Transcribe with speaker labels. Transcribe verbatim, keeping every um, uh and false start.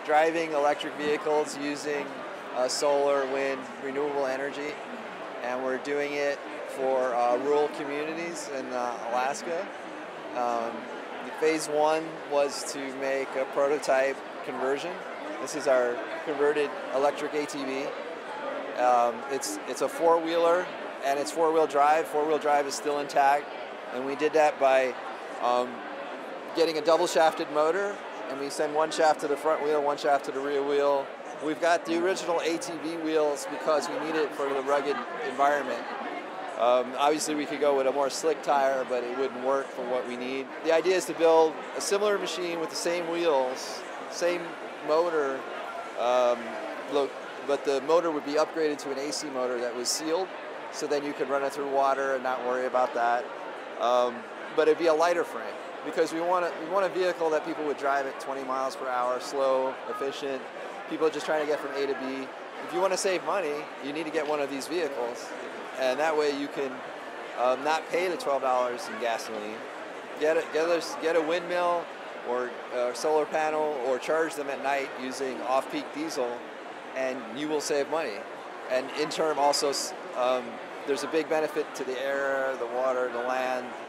Speaker 1: driving electric vehicles using uh, solar, wind, renewable energy, and we're doing it for uh, rural communities in uh, Alaska. Um, phase one was to make a prototype conversion. This is our converted electric A T V. Um, it's, it's a four-wheeler, and it's four-wheel drive. Four-wheel drive is still intact, and we did that by um, getting a double-shafted motor, and we send one shaft to the front wheel, one shaft to the rear wheel. We've got the original A T V wheels because we need it for the rugged environment. Um, obviously, we could go with a more slick tire, but it wouldn't work for what we need. The idea is to build a similar machine with the same wheels, same motor, um, look, but the motor would be upgraded to an A C motor that was sealed, so then you could run it through water and not worry about that. Um, but it'd be a lighter frame, because we want, a, we want a vehicle that people would drive at twenty miles per hour, slow, efficient. People are just trying to get from A to B. If you want to save money, you need to get one of these vehicles. And that way you can um, not pay the twelve dollars in gasoline. Get a, get a, get a windmill or a solar panel, or charge them at night using off-peak diesel, and you will save money. And in turn also, um, there's a big benefit to the air, the water, the land,